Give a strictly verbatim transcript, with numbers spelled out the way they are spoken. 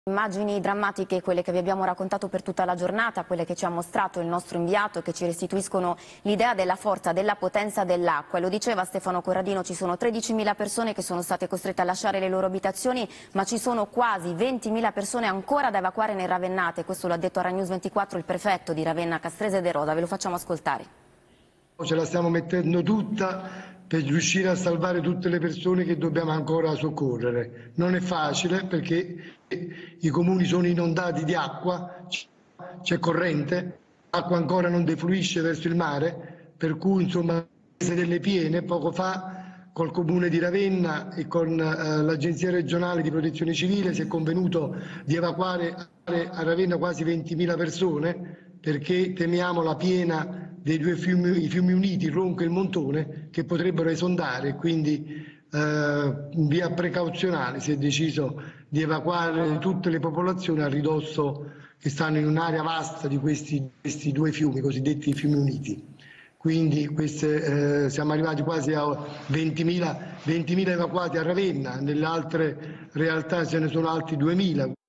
Immagini drammatiche, quelle che vi abbiamo raccontato per tutta la giornata, quelle che ci ha mostrato il nostro inviato, che ci restituiscono l'idea della forza, della potenza dell'acqua. E lo diceva Stefano Corradino, ci sono tredicimila persone che sono state costrette a lasciare le loro abitazioni, ma ci sono quasi ventimila persone ancora da evacuare nel Ravennate. Questo lo ha detto a Rai News ventiquattro il prefetto di Ravenna, Castrese De Rosa. Ve lo facciamo ascoltare. Ce la stiamo mettendo tutta per riuscire a salvare tutte le persone che dobbiamo ancora soccorrere. Non è facile perché i comuni sono inondati di acqua, c'è corrente, l'acqua ancora non defluisce verso il mare, per cui insomma delle piene. Poco fa col comune di Ravenna e con eh, l'agenzia regionale di protezione civile si è convenuto di evacuare a Ravenna quasi ventimila persone, perché temiamo la piena dei due fiumi, i fiumi uniti, il Ronco e il Montone, che potrebbero esondare. Quindi eh, in via precauzionale si è deciso di evacuare tutte le popolazioni a ridosso, che stanno in un'area vasta di questi, questi due fiumi, cosiddetti fiumi uniti. Quindi queste, eh, siamo arrivati quasi a ventimila evacuati a Ravenna, nelle altre realtà ce ne sono altri duemila.